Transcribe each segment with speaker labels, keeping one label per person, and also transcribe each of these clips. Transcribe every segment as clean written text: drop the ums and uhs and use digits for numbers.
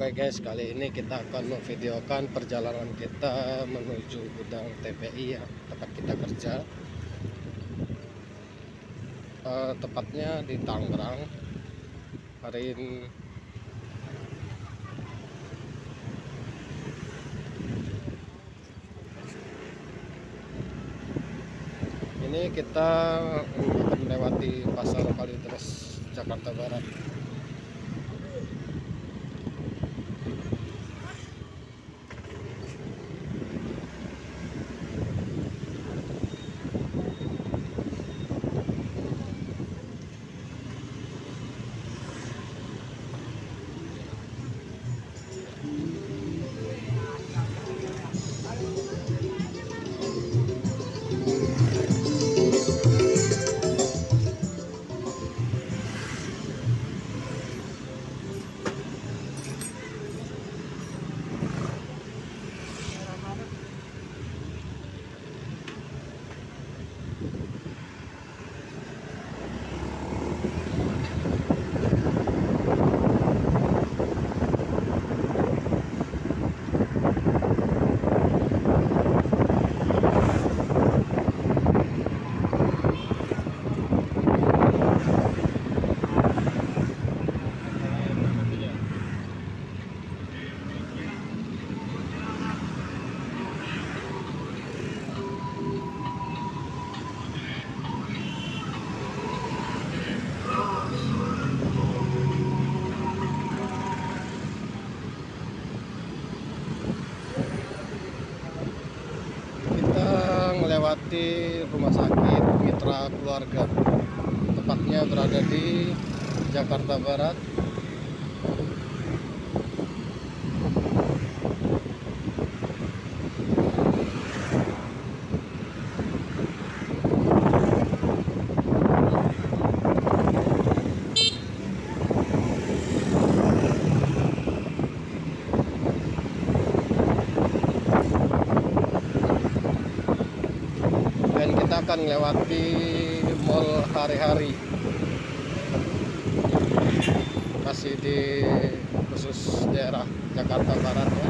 Speaker 1: Oke guys, kali ini kita akan memvideokan perjalanan kita menuju gudang TPI ya, tempat kita kerja. Tepatnya di Tangerang. Hari ini kita akan melewati Pasar Kalideres, Jakarta Barat. Melewati rumah sakit Mitra Keluarga, tepatnya berada di Jakarta Barat. Dan kita akan melewati Mall Hari-Hari, masih di khusus daerah Jakarta Barat ya.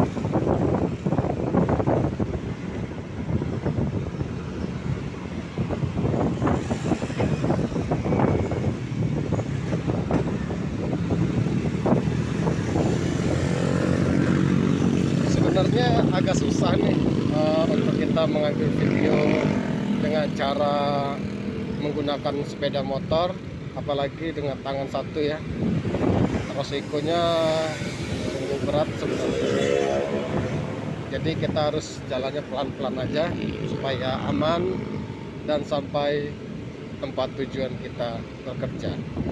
Speaker 1: Sebenarnya agak susah nih untuk kita mengambil video dengan cara menggunakan sepeda motor, apalagi dengan tangan satu ya. Resikonya sungguh berat sebenarnya. Jadi kita harus jalannya pelan-pelan aja supaya aman dan sampai tempat tujuan kita bekerja.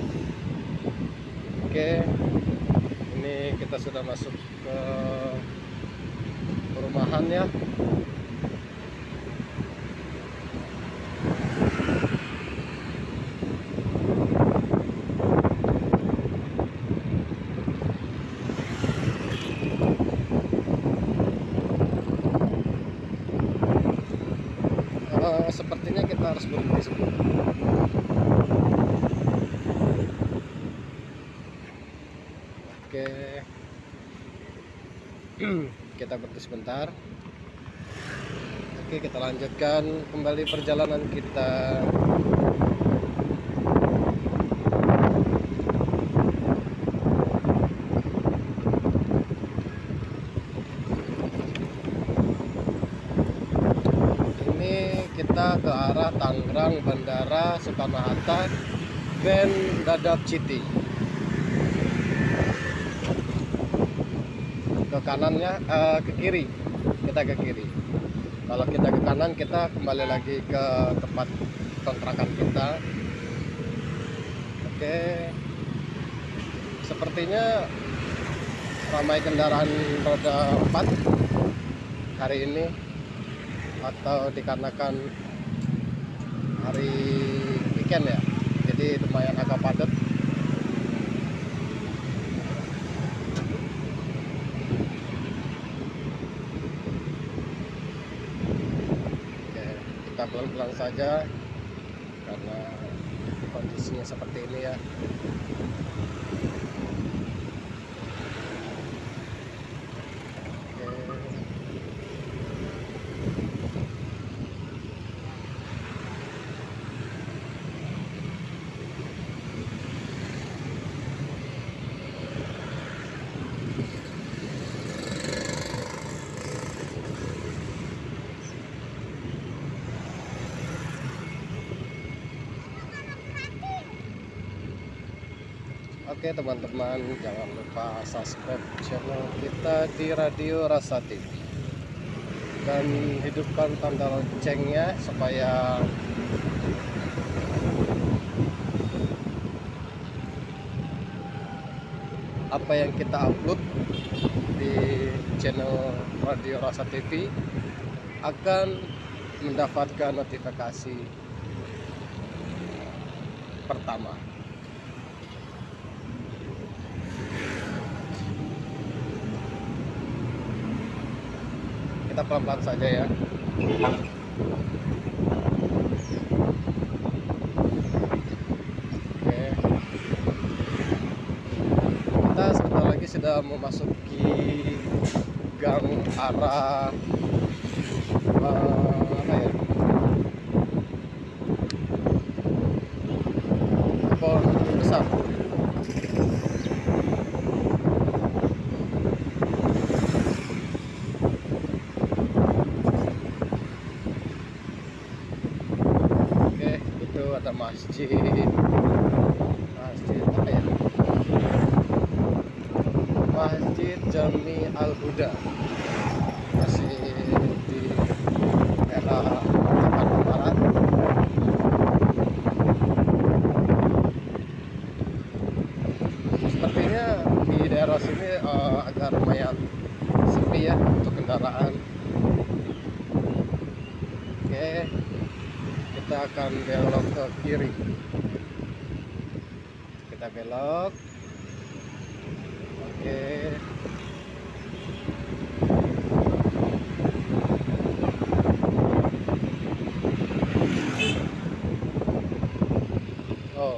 Speaker 1: Oke, ini kita sudah masuk ke perumahan ya. Sepertinya kita harus berhenti sebentar. Oke, kita berhenti sebentar. Oke, kita lanjutkan kembali perjalanan kita. Kita ke arah Tangerang, Bandara Soekarno-Hatta, Grand Dadap City. Ke kanannya, ke kiri. Kita ke kiri. Kalau kita ke kanan, kita kembali lagi ke tempat kontrakan kita. Oke. Sepertinya ramai kendaraan roda 4 hari ini, atau dikarenakan hari weekend ya, jadi lumayan agak padat. Oke, kita pelan-pelan saja karena kondisinya seperti ini ya. Oke teman-teman, jangan lupa subscribe channel kita di Radio Rasa TV dan hidupkan tanda loncengnya supaya apa yang kita upload di channel Radio Rasa TV akan mendapatkan notifikasi pertama. Kita pelan-pelan saja ya. Oke. Kita sebentar lagi sudah memasuki gang arah apa ya? Pohon besar. Ada masjid apa ya, Masjid Jami Al Huda, masih di daerah Jakarta Barat. Sepertinya di daerah sini agak lumayan sepi ya untuk kendaraan. Oke, kita akan belok ke kiri. Kita belok. Oke. Oh.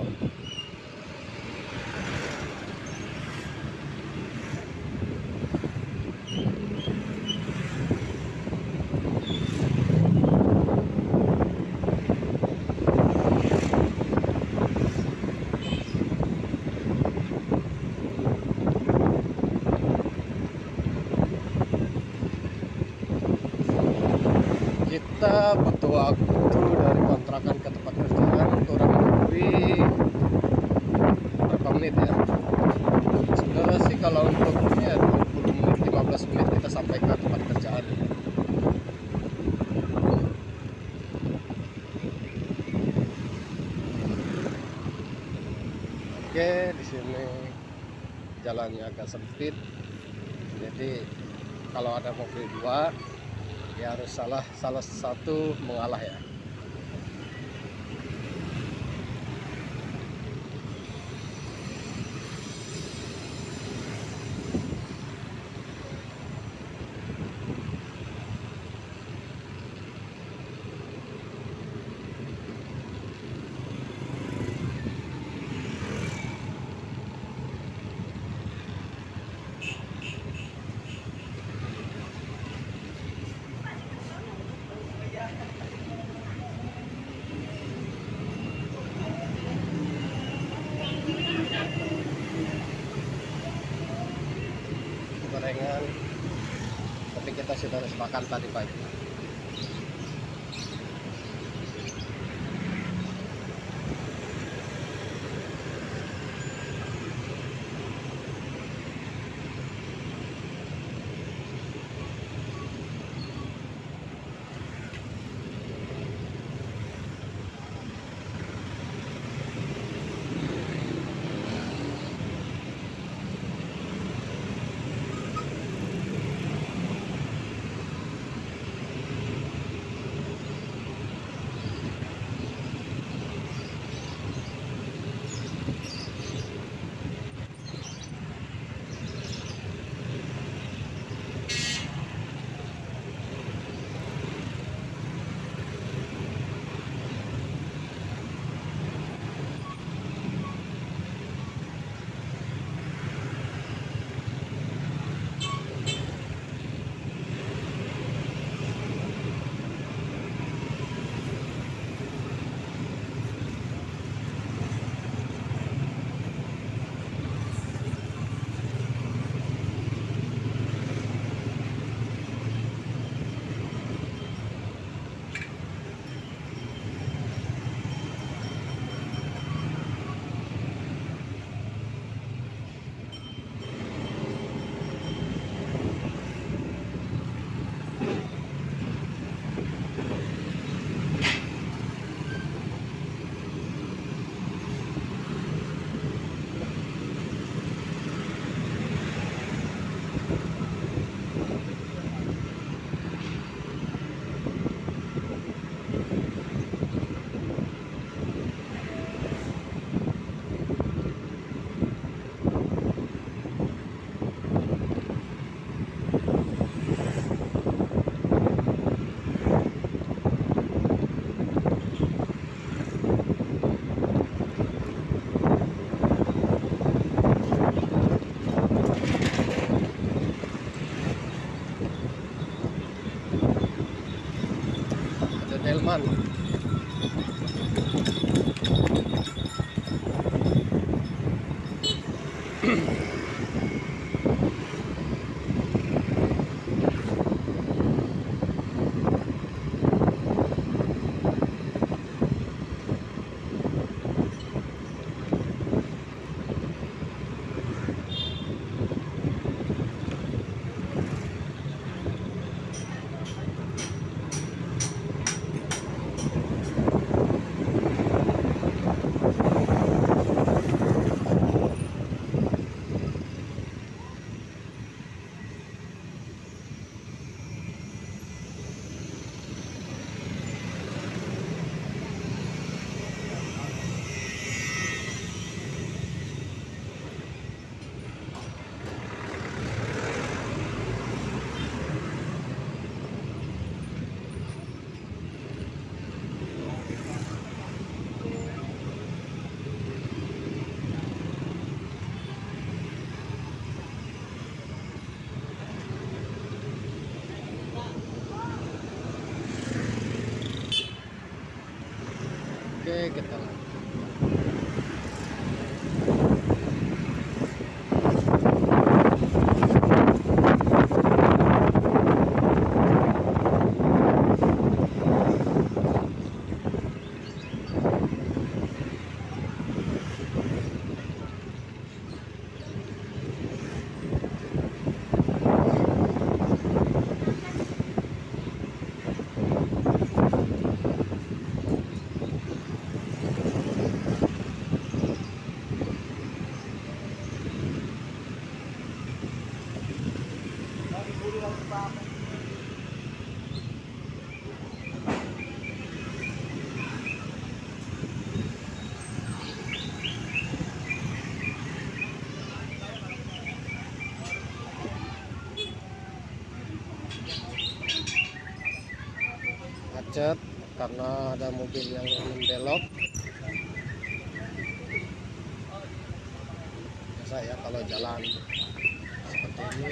Speaker 1: Kita butuh waktu dari kontrakan ke tempat kerjaan kurang lebih berapa menit ya? Sebenarnya sih kalau untuk ini ya 20 menit, 15 menit kita sampai ke tempat kerjaan. Oke, di sini jalannya agak sempit. Jadi kalau ada mobil dua ya harus salah satu mengalah ya. Gorengan, tapi kita sudah harus makan tadi pagi. Oke, kita lanjut. Macet karena ada mobil yang ingin belok. Biasa ya kalau jalan seperti ini.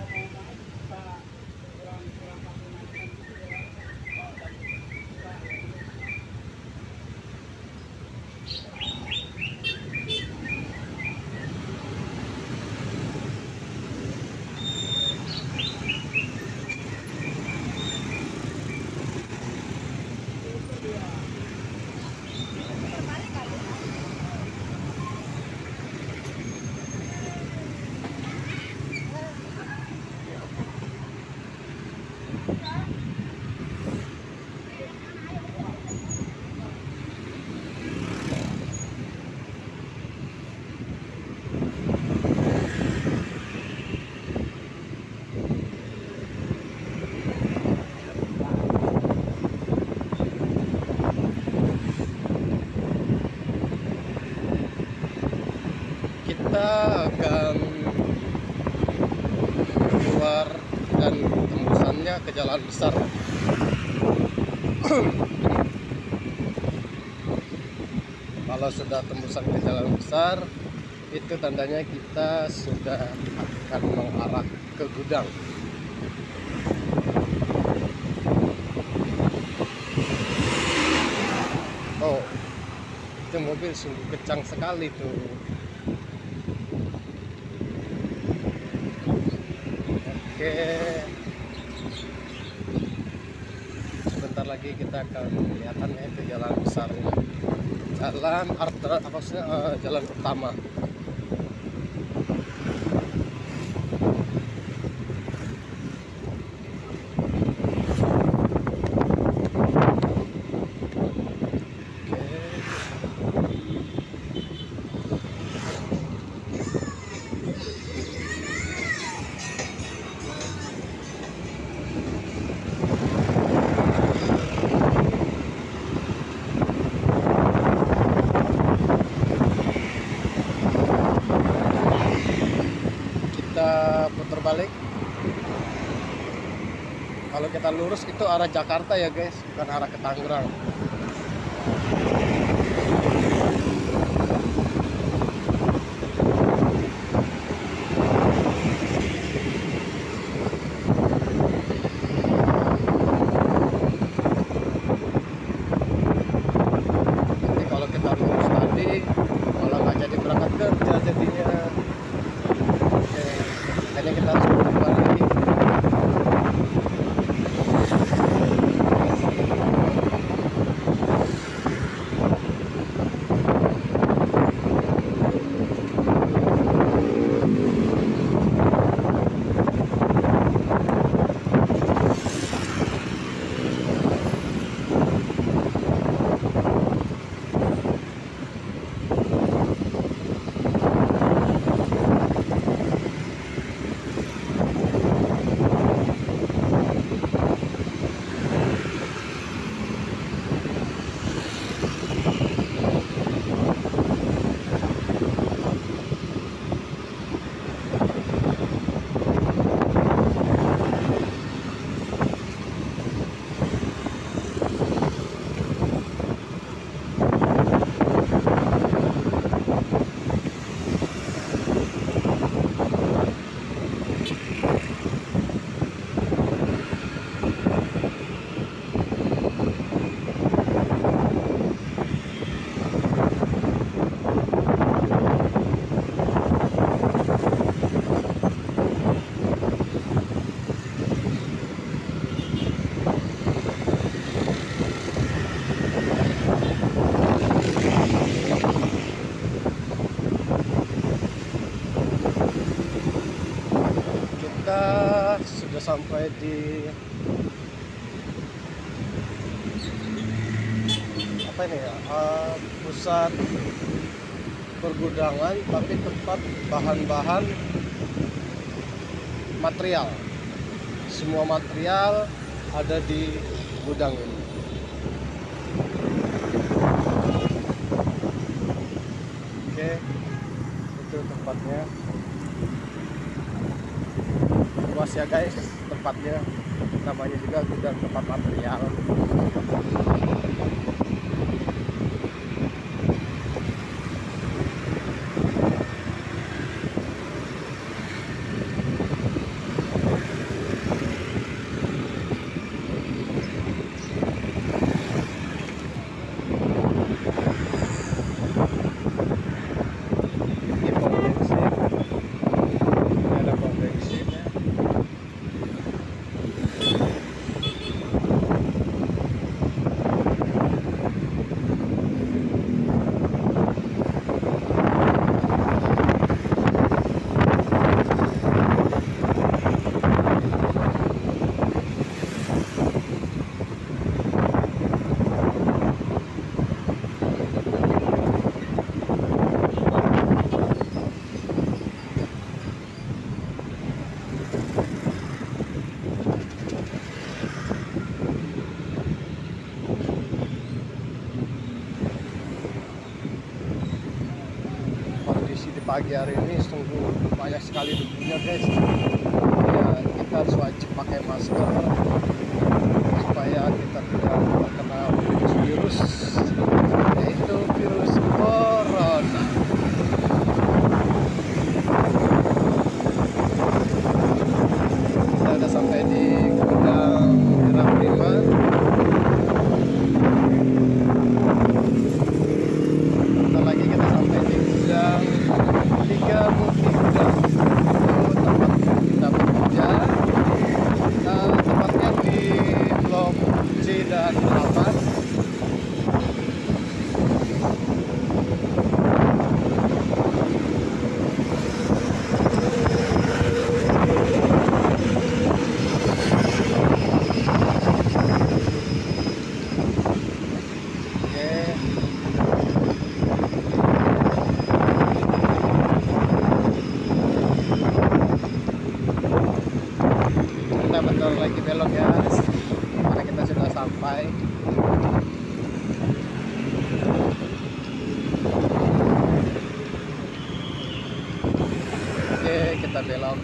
Speaker 1: Kita akan keluar dan tembusannya ke jalan besar. Kalau sudah tembusan ke jalan besar, itu tandanya kita sudah akan mengarah ke gudang. Oh, itu mobil sungguh kencang sekali tuh. Oke, sebentar lagi kita akan kelihatan ya itu jalan besarnya, jalan utama. Kita putar balik. Kalau kita lurus itu arah Jakarta ya guys, bukan arah ke Tangerang. Nanti kalau kita lurus tadi malah nggak jadi berangkat kerja jadinya. Oke, kayaknya kita harus putar lagi. sampai di apa ini ya, pusat pergudangan, tapi tempat bahan-bahan material. Semua material ada di gudang ini. Oke, itu tempatnya. Luas ya guys tempatnya, namanya juga gudang tempat material. Ini pom bensin, ini ada pom bensinnya. Kondisi di pagi hari ini sungguh banyak sekali debunya guys. Ya, kita harus wajib pakai masker supaya kita tidak terkena virus, yaitu virus corona. Kita udah sampai di gudang Gerak 5. Bentar lagi kita sampai di gudang 3 Multi Gudang. Itu tempat kita bekerja. Tempatnya di blok C dan 8. Kita bentar lagi belok ya, karena kita sudah sampai. Oke, kita belok,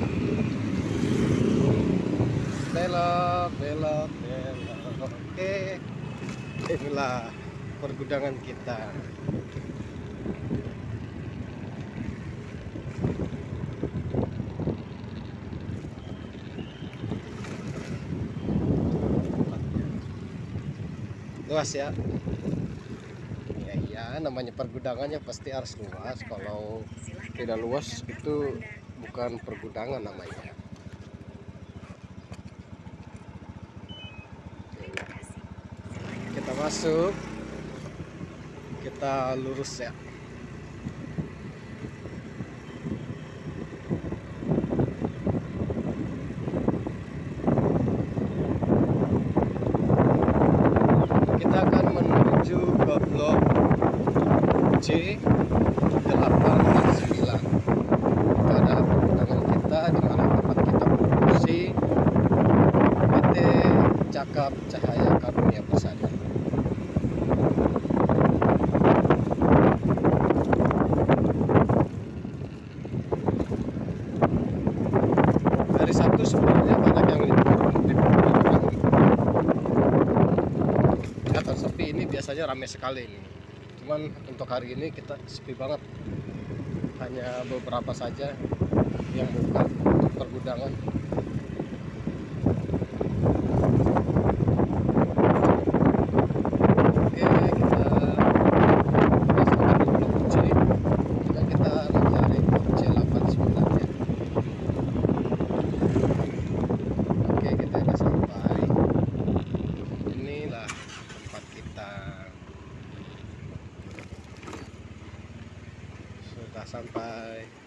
Speaker 1: belok, belok, belok. Oke, inilah pergudangan kita. Luas ya. Ya, namanya pergudangannya pasti harus luas. Kalau tidak luas itu bukan pergudangan namanya. Kita masuk, kita lurus ya. Kita akan menuju ke blok C 8 dan 9. Itu adalah pergudangan kita, di mana tempat kita produksi PT Cakap Cahaya Karunia Persada. Hari Sabtu sebenarnya banyak yang libur di pergudangan. Atau sepi, ini biasanya ramai sekali ini. Cuman untuk hari ini kita sepi banget, hanya beberapa saja yang buka untuk pergudangan. Oke, kita masuk ke blok C. Sekarang kita mencari blok C 89 ya. Oke, kita sudah sampai. Inilah tempat kita. Sudah sampai.